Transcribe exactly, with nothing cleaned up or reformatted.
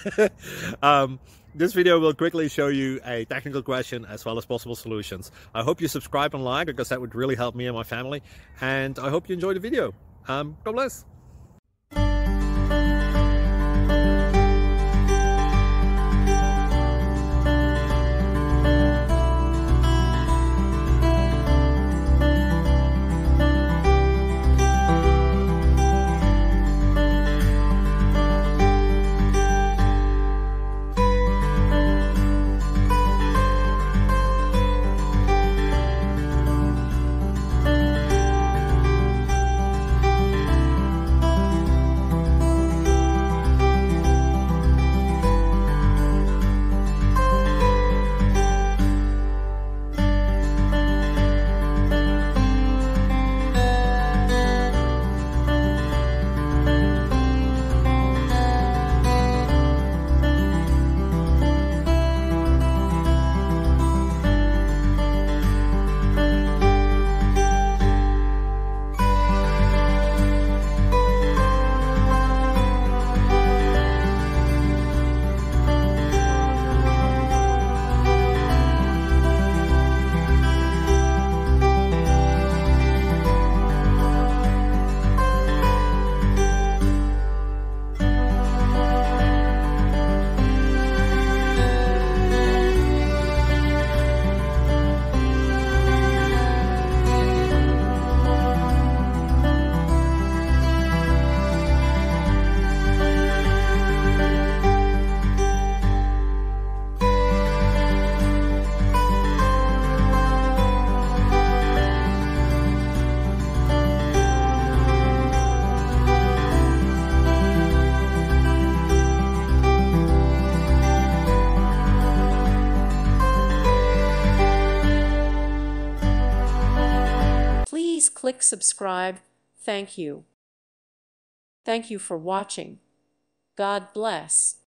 um, this video will quickly show you a technical question as well as possible solutions. I hope you subscribe and like, because that would really help me and my family. And I hope you enjoy the video. Um, God bless. Please click subscribe. Thank you. Thank you for watching. God bless.